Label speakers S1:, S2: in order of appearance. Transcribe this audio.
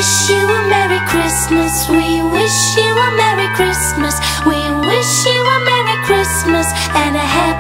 S1: wish you a Merry Christmas. We wish you a Merry Christmas. We wish you a Merry Christmas and a Happy